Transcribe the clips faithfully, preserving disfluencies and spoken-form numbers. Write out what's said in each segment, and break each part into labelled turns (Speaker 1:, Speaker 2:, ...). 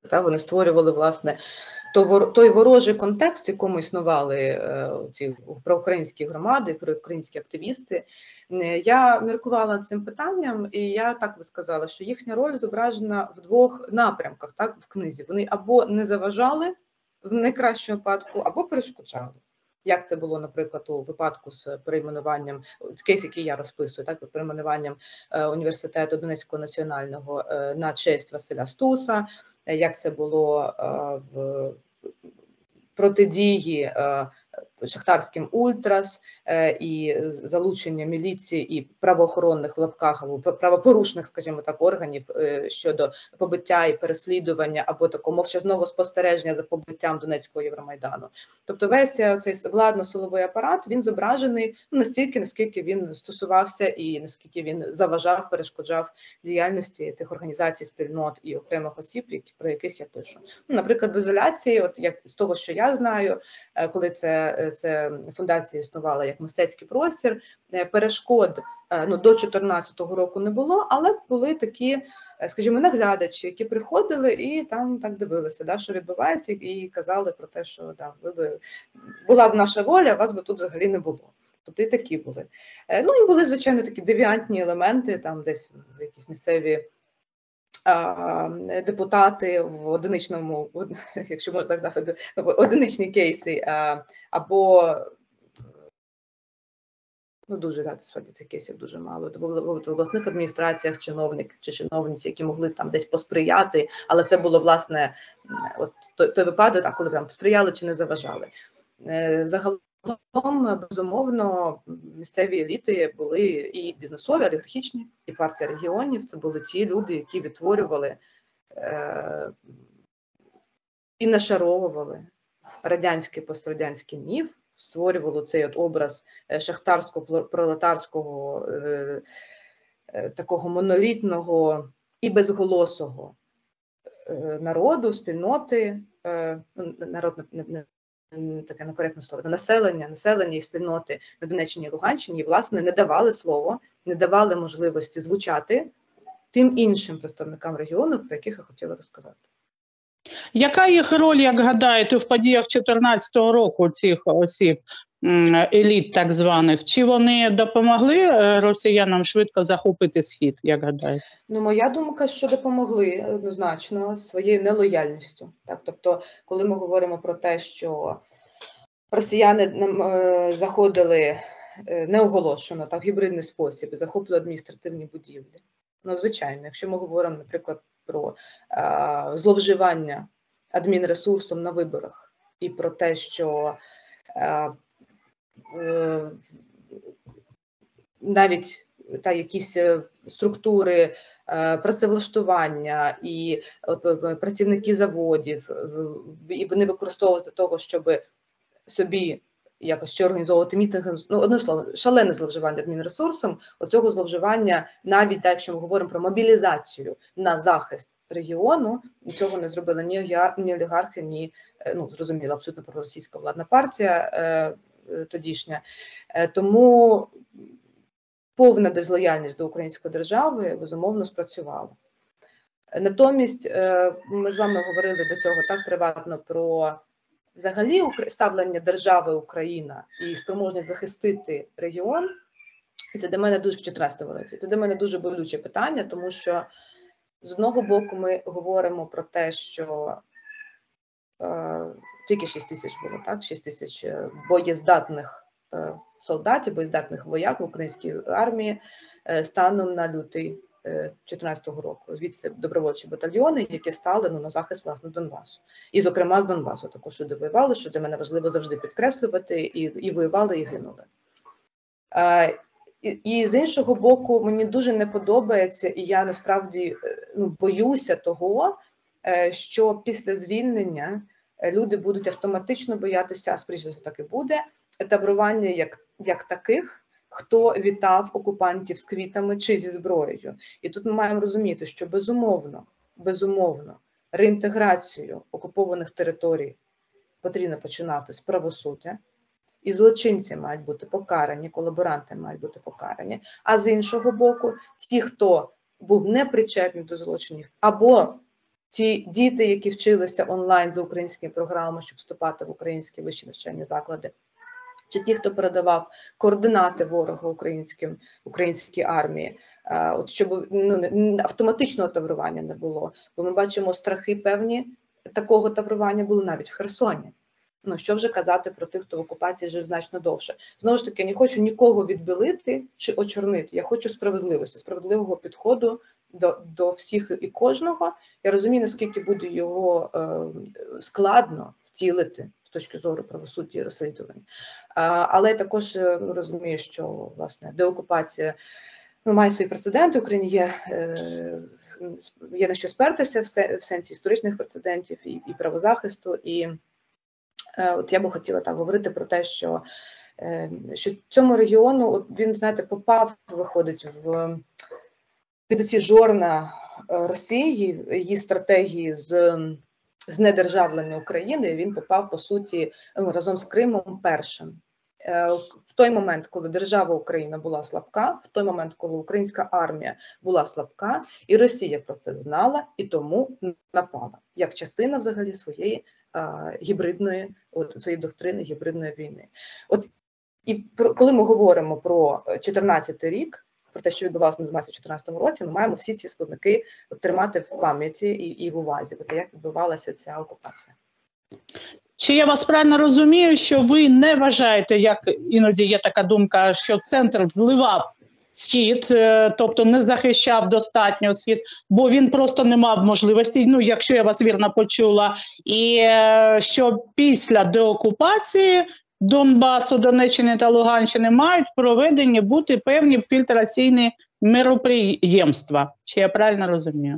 Speaker 1: Та, вони створювали, власне, той ворожий контекст, в якому існували е, ці проукраїнські громади, проукраїнські активісти. Я міркувала цим питанням, і я так би сказала, що їхня роль зображена в двох напрямках, так, в книзі. Вони або не заважали, в найкращому випадку, або перешкоджали. Як це було, наприклад, у випадку з перейменуванням, кейс, який я розписую, так, перейменуванням е, університету Донецького національного е, на честь Василя Стуса, е, як це було е, в протидії е, шахтарським ультрас е, і залучення міліції і правоохоронних в лапках, або правопорушних, скажімо так, органів е, щодо побиття і переслідування, або такого мовчазного спостереження за побиттям Донецького Євромайдану. Тобто весь цей владно-силовий апарат, він зображений ну, настільки, наскільки він стосувався і наскільки він заважав, перешкоджав діяльності тих організацій, спільнот і окремих осіб, які, про яких я пишу. Ну, наприклад, в ізоляції, от як з того, що я знаю, коли це Це фундація існувала як мистецький простір, перешкод ну, до дві тисячі чотирнадцятого року не було, але були такі, скажімо, наглядачі, які приходили і там так дивилися, да, що відбувається, і казали про те, що да, ви би, була б наша воля, вас би тут взагалі не було. Тобто і такі були. Ну і були, звичайно, такі девіантні елементи, там десь в якісь місцеві депутати в одиничному, якщо можна так назвати, в одиничні кейси, або, ну дуже, так, справді цих кейсів дуже мало, це було в обласних адміністраціях чиновник чи чиновниці, які могли там десь посприяти, але це було, власне, от той, той випадок, коли там посприяли чи не заважали. Загалом, безумовно, місцеві еліти були і бізнесові, олігархічні, і партія регіонів. Це були ті люди, які відтворювали е, і нашаровували радянський, пострадянський міф, створювали цей от образ шахтарського, пролетарського, е, е, такого монолітного і безголосого е, народу, спільноти, е, народ не, не таке некоректне слово, населення, населення і спільноти на Донеччині і Луганщині, і, власне, не давали слово, не давали можливості звучати тим іншим представникам регіону, про яких я хотіла розказати.
Speaker 2: Яка їх роль, як гадаєте, в подіях дві тисячі чотирнадцятого року цих осіб, еліт так званих? Чи вони допомогли росіянам швидко захопити схід, як гадаєте? Ну,
Speaker 1: моя думка, що допомогли однозначно своєю нелояльністю. Так, тобто, коли ми говоримо про те, що росіяни е, заходили е, неоголошено, так, в гібридний спосіб, захоплювали адміністративні будівлі. Ну, звичайно, якщо ми говоримо, наприклад, про е, зловживання адмінресурсом на виборах і про те, що е, е, навіть та якісь структури е, працевлаштування і е, працівники заводів, е, і вони використовують для того, щоб собі якось чи організовувати мітинги, ну, одне слово, шалене зловживання адмінресурсом, оцього зловживання, навіть так, якщо ми говоримо про мобілізацію на захист регіону, цього не зробили ні, ні олігархи, ні, ну, зрозуміло, абсолютно проросійська владна партія е, тодішня. Е, тому повна дезлояльність до української держави, безумовно, спрацювала. Натомість, е, ми з вами говорили до цього так приватно про взагалі ставлення держави Україна і спроможність захистити регіон, і це для мене дуже в чотирнадцятому році. Це для мене дуже болюче питання, тому що з одного боку ми говоримо про те, що е, тільки шість тисяч було, так, шість тисяч боєздатних е, солдатів, боєздатних вояк в українській армії е, станом на лютий дві тисячі чотирнадцятого року. Звідси добровольчі батальйони, які стали ну, на захист, власне, Донбасу. І, зокрема, з Донбасу також люди воювали, що для мене важливо завжди підкреслювати, і, і воювали, і гинули. Е, і, і з іншого боку, мені дуже не подобається, і я насправді ну, боюся того, е, що після звільнення люди будуть автоматично боятися, а скоріше за все так і буде, етабрування як, як таких, хто вітав окупантів з квітами чи зі зброєю. І тут ми маємо розуміти, що безумовно, безумовно, реінтеграцію окупованих територій потрібно починати з правосуддя, і злочинці мають бути покарані, колаборанти мають бути покарані, а з іншого боку, ті, хто був непричетний до злочинів, або ті діти, які вчилися онлайн за українськими програмами, щоб вступати в українські вищі навчальні заклади, чи ті, хто передавав координати ворога українським, українській армії, от щоб ну, автоматичного таврування не було. Бо ми бачимо, страхи певні такого таврування були навіть в Херсоні. Ну, що вже казати про тих, хто в окупації жив значно довше. Знову ж таки, я не хочу нікого відбілити чи очорнити. Я хочу справедливості, справедливого підходу до, до всіх і кожного. Я розумію, наскільки буде його е, складно втілити з точки зору правосуддя і розслідувань. А, але я також ну, розумію, що, власне, деокупація ну, має свої прецеденти. В Україні є, е, є на що спертися в, в сенсі історичних прецедентів і, і правозахисту. І от я би хотіла так говорити про те, що, що цьому регіону от він, знаєте, попав, виходить, в під ці жорна Росії, її стратегії з знедержавлення України, він попав, по суті, ну, разом з Кримом першим. В той момент, коли держава Україна була слабка, в той момент, коли українська армія була слабка, і Росія про це знала, і тому напала, як частина взагалі своєї а, гібридної, от, своєї доктрини гібридної війни. От, і про, коли ми говоримо про чотирнадцятий рік, про те, що відбувалося на двадцять чотирнадцятому році, ми маємо всі ці складники тримати в пам'яті і, і в увазі, про те, як відбувалася ця окупація.
Speaker 2: Чи я вас правильно розумію, що ви не вважаєте, як іноді є така думка, що центр зливав схід, тобто не захищав достатньо схід, бо він просто не мав можливості, ну, якщо я вас вірно почула, і що після деокупації Донбасу, Донеччини та Луганщини мають проведені бути певні фільтраційні мероприємства? Чи я правильно розумію?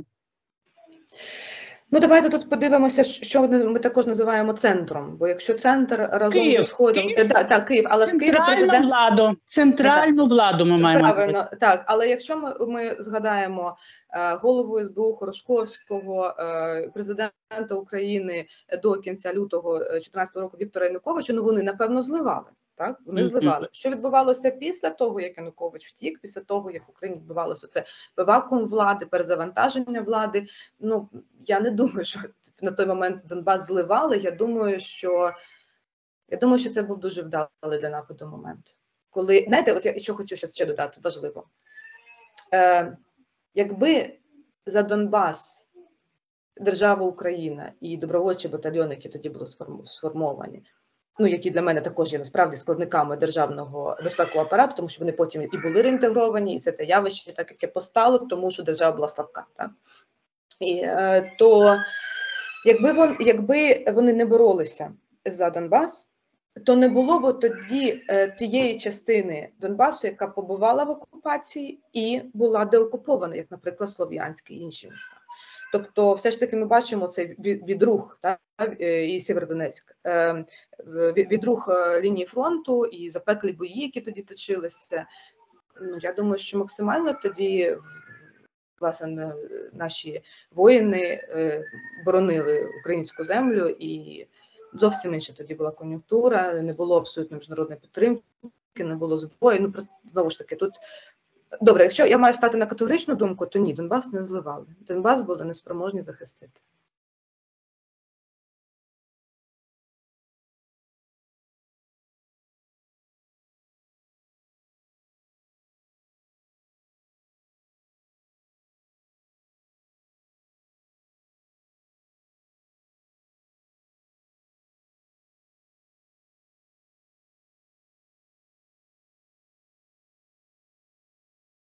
Speaker 1: Ну, давайте тут подивимося, що ми також називаємо центром. Бо якщо центр разом
Speaker 2: Київ,
Speaker 1: зі Сходом...
Speaker 2: Київ,
Speaker 1: так, так, Київ, але
Speaker 2: центральну
Speaker 1: Київ президент...
Speaker 2: владу, центральну владу ми маємо.
Speaker 1: Правильно, так. Але якщо ми, ми згадаємо е, голову ес бе у Хорошковського, е, президента України до кінця лютого дві тисячі чотирнадцятого року Віктора Януковича, ну вони, напевно, зливали. Так, вони mm-hmm. зливали. Що відбувалося після того, як Янукович втік, після того, як в Україні відбувалося це вакуум влади, перезавантаження влади, ну, я не думаю, що на той момент Донбас зливали. Я думаю, що, я думаю, що це був дуже вдалий для нападу момент. Коли, знаєте, от я що хочу ще додати, важливо. Е, якби за Донбас держава Україна і добровольчі батальйони, які тоді були сформовані, ну, які для мене також є насправді складниками державного безпекового апарату, тому що вони потім і були реінтегровані, і це те явище, так яке постало, тому що держава була слабка. Так? І, е, то якби, вон, якби вони не боролися за Донбас, то не було б тоді е, тієї частини Донбасу, яка побувала в окупації і була деокупована, як, наприклад, Слов'янськ і інші міста. Тобто, все ж таки ми бачимо цей відрух, та, і Сєвєродонецьк, відрух лінії фронту і запеклі бої, які тоді точилися. Ну, я думаю, що максимально тоді, власне, наші воїни боронили українську землю, і зовсім інша тоді була кон'юнктура, не було абсолютно міжнародної підтримки, не було зброї. Ну, просто, знову ж таки, тут добре, якщо я маю стати на категоричну думку, то ні, Донбас не зливали. Донбас були неспроможні захистити.